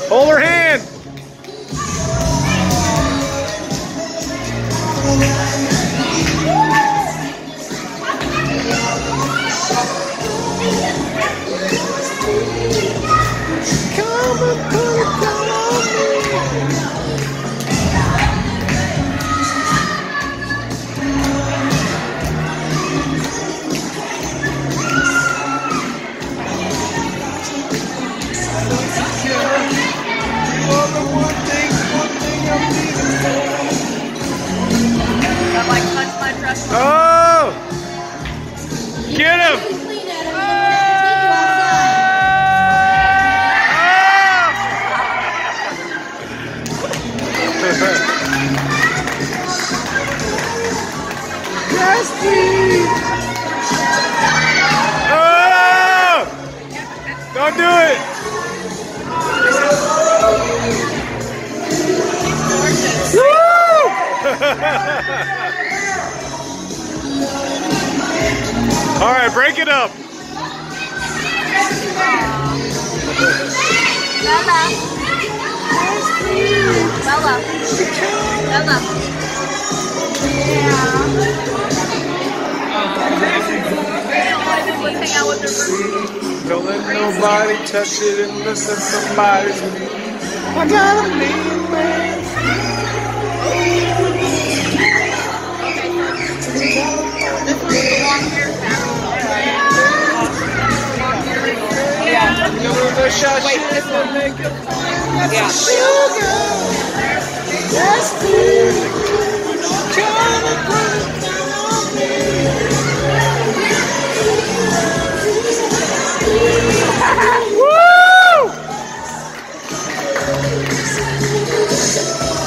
Hold her hand. Come and put it down on me. Oh! Get him! Yes, please! Oh! Don't do it! Woo! All right, break it up. Bella. Bella. Bella. Yeah. Let's hang out with her first. Don't let nobody touch it unless it's somebody's me. I got a mean man. This one's the long hair pattern. Wait, this one. Yeah. Sugar. Yes, please. Come and put it down on me. Woo!